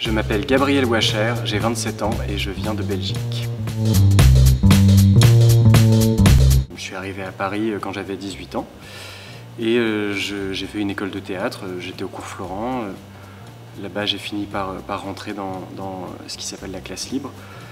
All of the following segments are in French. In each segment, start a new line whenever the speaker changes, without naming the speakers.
Je m'appelle Gabriel Wacher, j'ai 27 ans et je viens de Belgique. Je suis arrivé à Paris quand j'avais 18 ans et j'ai fait une école de théâtre, j'étais au cours Florent. Là-bas j'ai fini par rentrer dans ce qui s'appelle la classe libre.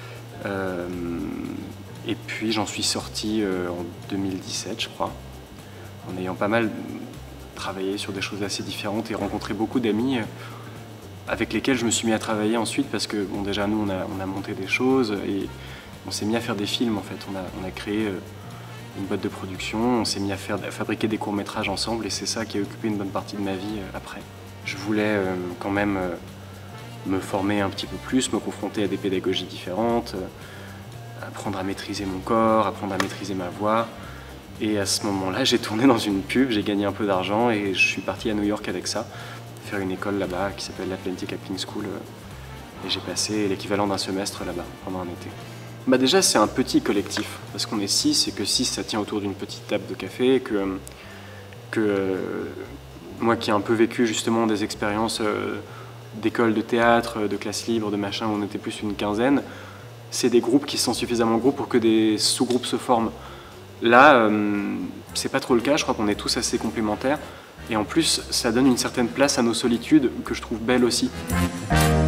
Et puis j'en suis sorti en 2017 je crois, en ayant pas mal travaillé sur des choses assez différentes et rencontré beaucoup d'amis avec lesquels je me suis mis à travailler ensuite parce que bon, déjà nous on a monté des choses et on s'est mis à faire des films en fait. On a créé une boîte de production, on s'est mis à fabriquer des courts-métrages ensemble et c'est ça qui a occupé une bonne partie de ma vie après. Je voulais quand même me former un petit peu plus, me confronter à des pédagogies différentes, apprendre à maîtriser mon corps, apprendre à maîtriser ma voix. Et à ce moment-là, j'ai tourné dans une pub, j'ai gagné un peu d'argent et je suis parti à New York avec ça, faire une école là-bas qui s'appelle l'Atlantic Acting School. Et j'ai passé l'équivalent d'un semestre là-bas pendant un été. Bah déjà, c'est un petit collectif, parce qu'on est 6 et que 6, ça tient autour d'une petite table de café, que moi qui ai un peu vécu justement des expériences d'école de théâtre, de classe libre, de machin, où on était plus une quinzaine, c'est des groupes qui sont suffisamment gros pour que des sous-groupes se forment. Là, c'est pas trop le cas, je crois qu'on est tous assez complémentaires, et en plus, ça donne une certaine place à nos solitudes, que je trouve belle aussi.